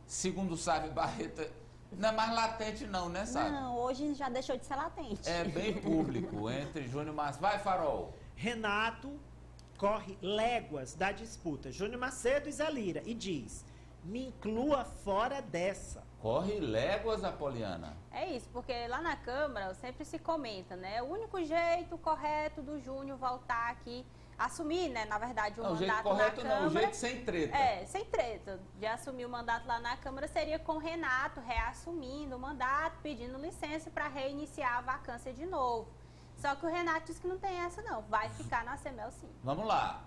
segundo sabe, Barreto, não é mais latente não, né, sabe? Não, hoje já deixou de ser latente. É bem público entre Júnior Macedo. Vai, Farol. Renato corre léguas da disputa Júnior Macedo e Zé Lira e diz: me inclua fora dessa. Corre léguas, Apoliana. É isso, porque lá na Câmara sempre se comenta, né? O único jeito correto do Júnior voltar aqui, assumir, né, na verdade, o Não, o mandato jeito correto na Câmara. não, o jeito sem treta. É, sem treta. De assumir o mandato lá na Câmara seria com o Renato reassumindo o mandato, pedindo licença para reiniciar a vacância de novo. Só que o Renato disse que não tem essa não, vai ficar na Assembleia sim. Vamos lá.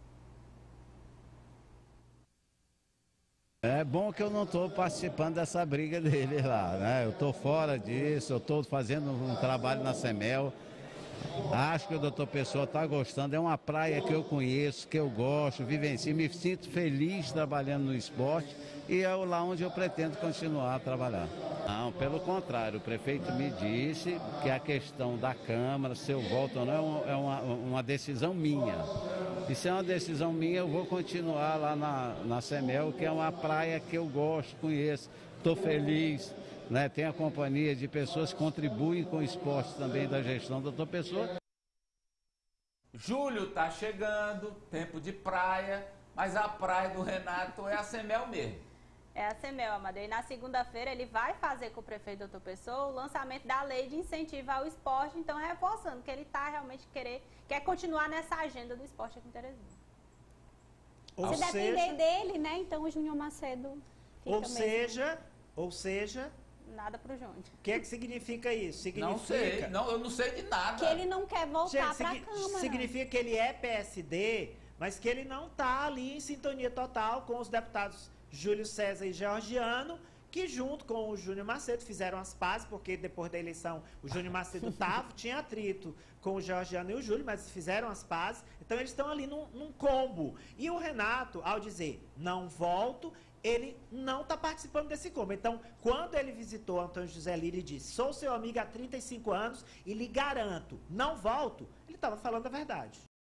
É bom que eu não estou participando dessa briga dele lá, né? Eu estou fora disso, eu estou fazendo um trabalho na Semel. Acho que o doutor Pessoa está gostando, é uma praia que eu conheço, que eu gosto, vivencio, me sinto feliz trabalhando no esporte e é lá onde eu pretendo continuar a trabalhar. Não, pelo contrário, o prefeito me disse que a questão da Câmara, se eu volto ou não, é uma decisão minha. E se é uma decisão minha, eu vou continuar lá na Semel, que é uma praia que eu gosto, conheço, estou feliz, né? Tenho a companhia de pessoas que contribuem com o esporte também da gestão da doutor Pessoa. Julho tá chegando, tempo de praia, mas a praia do Renato é a Semel mesmo. É a Semel, Amadeu. E na segunda-feira ele vai fazer com o prefeito doutor Pessoa o lançamento da lei de incentivo ao esporte, então reforçando que ele está realmente quer continuar nessa agenda do esporte aqui em Teresina. Se depender dele, né, então o Júnior Macedo fica Ou seja, nada pro Júnior. o que é que significa isso? Significa... Não sei, não, eu não sei de nada. que ele não quer voltar para a Câmara. Significa que ele é PSD, mas que ele não está ali em sintonia total com os deputados Júlio César e Georgiano, que junto com o Júnior Macedo fizeram as pazes, porque depois da eleição o Júnior Macedo tinha atrito com o Georgiano e o Júlio, mas fizeram as pazes, então eles estão ali num combo. E o Renato, ao dizer não volto, ele não está participando desse combo. Então, quando ele visitou Antônio José Lira e disse, sou seu amigo há 35 anos e lhe garanto, não volto, ele estava falando a verdade.